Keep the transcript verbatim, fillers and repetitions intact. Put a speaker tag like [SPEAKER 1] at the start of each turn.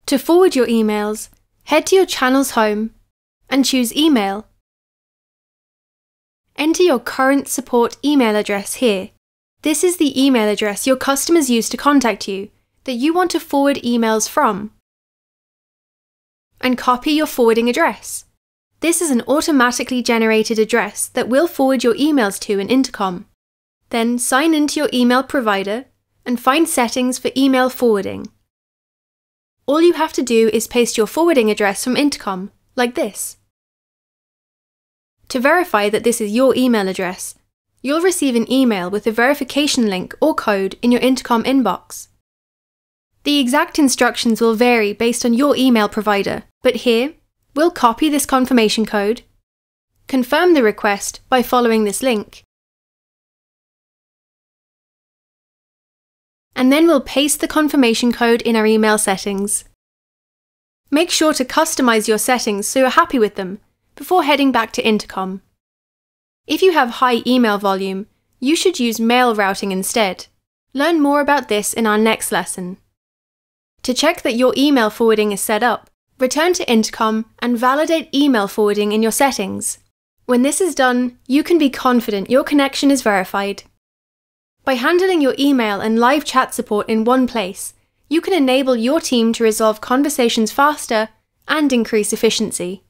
[SPEAKER 1] To forward your emails, head to your channel's home and choose Email. Enter your current support email address here. This is the email address your customers use to contact you that you want to forward emails from. And copy your forwarding address. This is an automatically generated address that will forward your emails to in Intercom. Then sign into your email provider and find settings for email forwarding. All you have to do is paste your forwarding address from Intercom, like this. To verify that this is your email address, you'll receive an email with a verification link or code in your Intercom inbox. The exact instructions will vary based on your email provider, but here, we'll copy this confirmation code, confirm the request by following this link, and then we'll paste the confirmation code in our email settings. Make sure to customize your settings so you're happy with them before heading back to Intercom. If you have high email volume, you should use mail routing instead. Learn more about this in our next lesson. To check that your email forwarding is set up, return to Intercom and validate email forwarding in your settings. When this is done, you can be confident your connection is verified. By handling your email and live chat support in one place, you can enable your team to resolve conversations faster and increase efficiency.